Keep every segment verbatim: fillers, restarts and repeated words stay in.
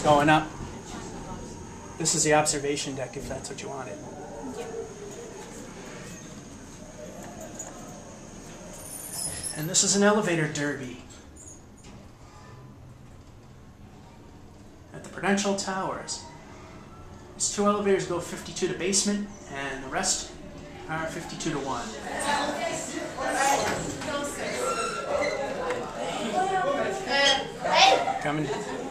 going up. This is the observation deck if that's what you wanted. And this is an elevator derby at the Prudential Towers. These two elevators go fifty-two to basement, and the rest are fifty-two to one. Coming.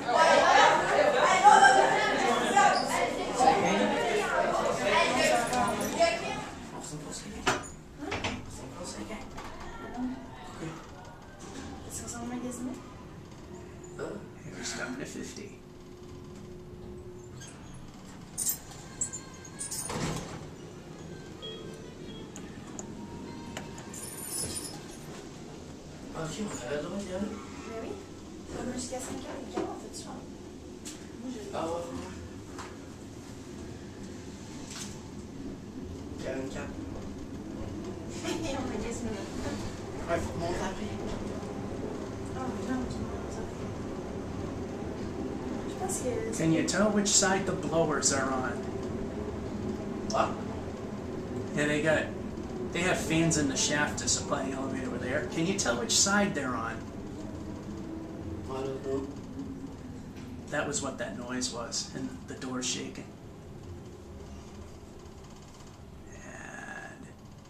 Hey, we're stopping at fifty. Oui. Comme jusqu'à cinq heures et quart en fait soir. Ah ouais. Il y a une carte. Et on va dire ce moment. Ouais, faut monter après. Oh non, tu m'as ça. Je pense que... Can you tell which side the blowers are on? What? Yeah, they got, they have fans in the shaft to supply the elevator with air. Can you tell which side they're on? I don't know. That was what that noise was, and the door shaking. And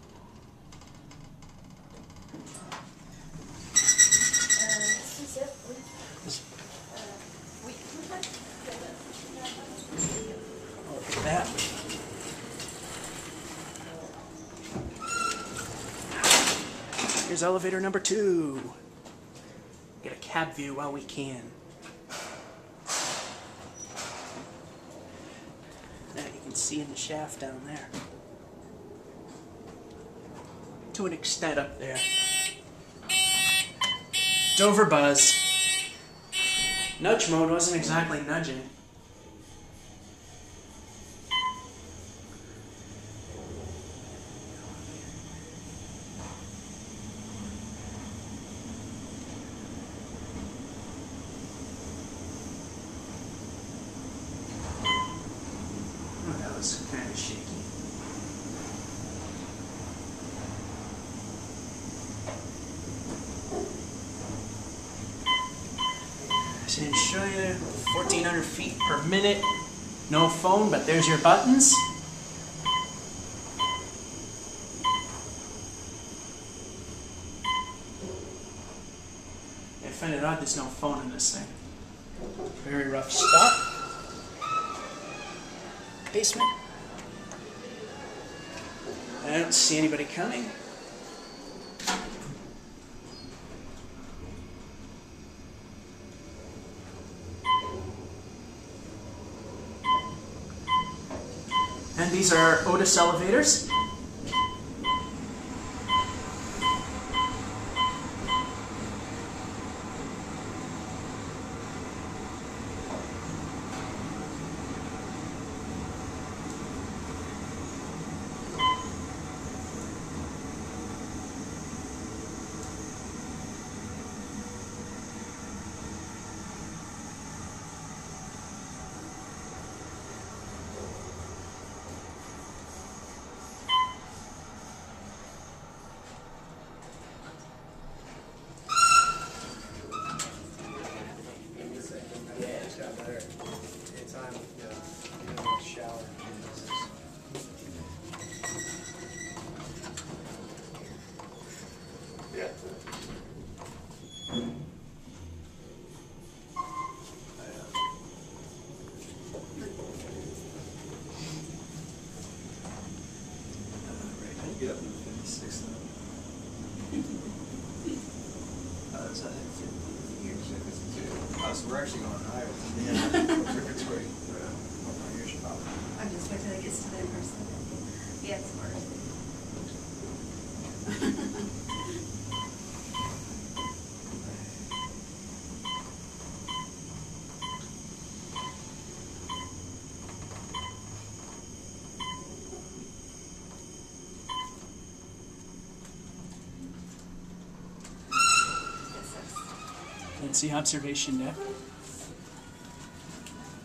Euh, six, oui. Euh, oui. look at that. Here's elevator number two. Get a cab view while we can. That you can see in the shaft down there. To an extent up there. Dover buzz. Nudge mode wasn't exactly nudging. Oh, that was kind of shaky. So to show you fourteen hundred feet per minute, no phone, but there's your buttons. I find it odd there's no phone in this thing. Very rough stop. Basement. I don't see anybody coming. And these are Otis elevators. Get up to fifty-six though. Uh, so I think fifty years, fifty-two. Oh, so we're actually going higher. Yeah. It's great. Uh, years probably. I'm just waiting till it gets to that person. Yeah, it's hard. That's the observation deck.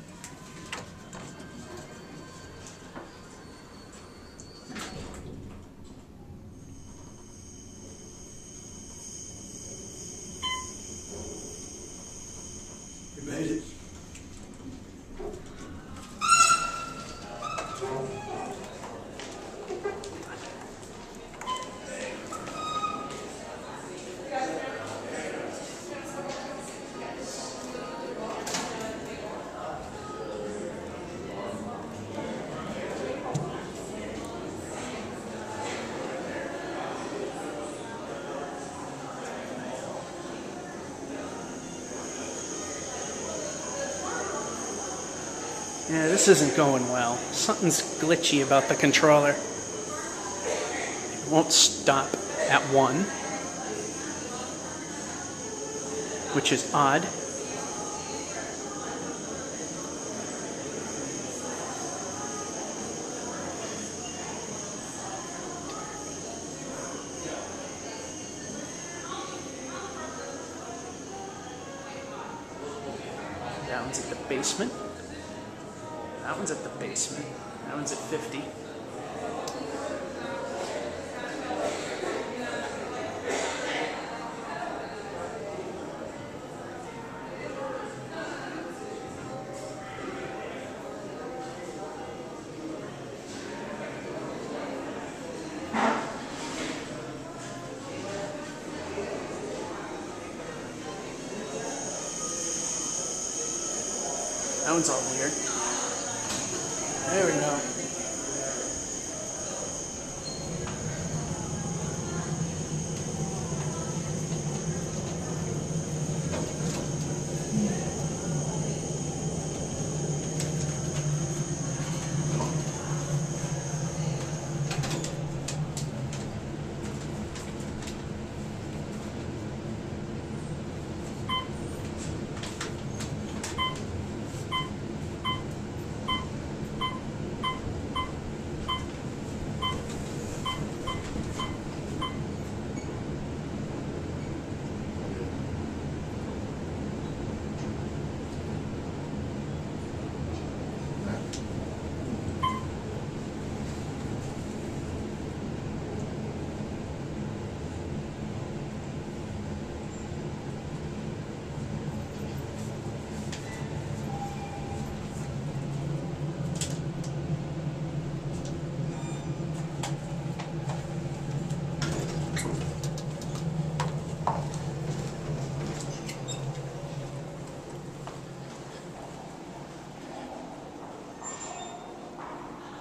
Yeah, this isn't going well. Something's glitchy about the controller. It won't stop at one, which is odd. That one's at the basement. That one's at the basement. That one's at fifty. That one's all weird. There we go.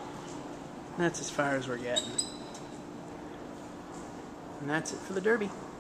That's as far as we're getting. And that's it for the Derby.